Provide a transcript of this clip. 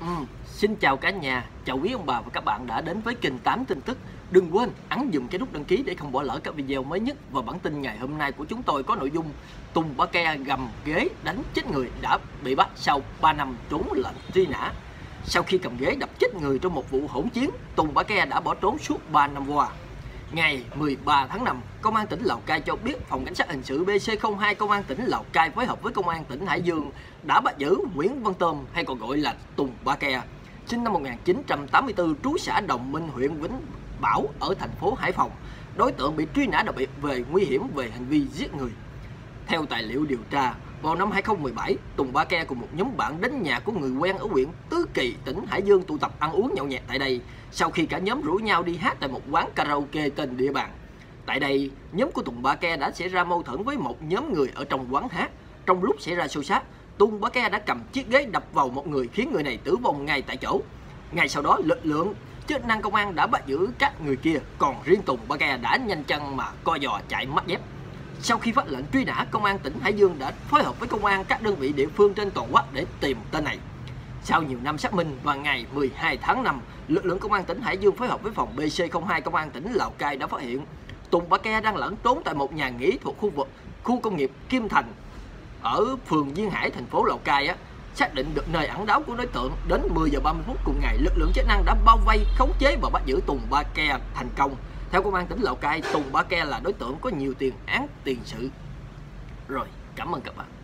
Xin chào cả nhà, chào quý ông bà và các bạn đã đến với kênh 8 tin tức. Đừng quên ấn dùm cái nút đăng ký để không bỏ lỡ các video mới nhất. Và bản tin ngày hôm nay của chúng tôi có nội dung Tùng Ba Ke gầm ghế đánh chết người đã bị bắt sau 3 năm trốn lệnh truy nã. Sau khi cầm ghế đập chết người trong một vụ hỗn chiến, Tùng Ba Ke đã bỏ trốn suốt 3 năm qua. Ngày 13 tháng 5, Công an tỉnh Lào Cai cho biết Phòng Cảnh sát Hình sự BC02 Công an tỉnh Lào Cai phối hợp với Công an tỉnh Hải Dương đã bắt giữ Nguyễn Văn Tôm, hay còn gọi là Tùng Ba Ke, sinh năm 1984, trú xã Đồng Minh, huyện Vĩnh Bảo ở thành phố Hải Phòng. Đối tượng bị truy nã đặc biệt về nguy hiểm về hành vi giết người. Theo tài liệu điều tra, vào năm 2017, Tùng Ba Ke cùng một nhóm bạn đến nhà của người quen ở huyện Tứ Kỳ, tỉnh Hải Dương tụ tập ăn uống nhậu nhẹt tại đây. Sau khi cả nhóm rủ nhau đi hát tại một quán karaoke trên địa bàn. Tại đây, nhóm của Tùng Ba Ke đã xảy ra mâu thuẫn với một nhóm người ở trong quán hát. Trong lúc xảy ra xô xát, Tùng Ba Ke đã cầm chiếc ghế đập vào một người khiến người này tử vong ngay tại chỗ. Ngay sau đó, lực lượng chức năng công an đã bắt giữ các người kia, còn riêng Tùng Ba Ke đã nhanh chân mà co giò chạy mất dép. Sau khi phát lệnh truy nã, Công an tỉnh Hải Dương đã phối hợp với công an các đơn vị địa phương trên toàn quốc để tìm tên này. Sau nhiều năm xác minh, vào ngày 12 tháng 5, lực lượng Công an tỉnh Hải Dương phối hợp với phòng BC02 Công an tỉnh Lào Cai đã phát hiện Tùng Ba Ke đang lẩn trốn tại một nhà nghỉ thuộc khu công nghiệp Kim Thành ở phường Duyên Hải, thành phố Lào Cai. Xác định được nơi ẩn náu của đối tượng, đến 10 giờ 30 phút cùng ngày, lực lượng chức năng đã bao vây, khống chế và bắt giữ Tùng Ba Ke thành công. Theo Công an tỉnh Lào Cai, Tùng Ba Ke là đối tượng có nhiều tiền án tiền sự. Rồi, cảm ơn các bạn.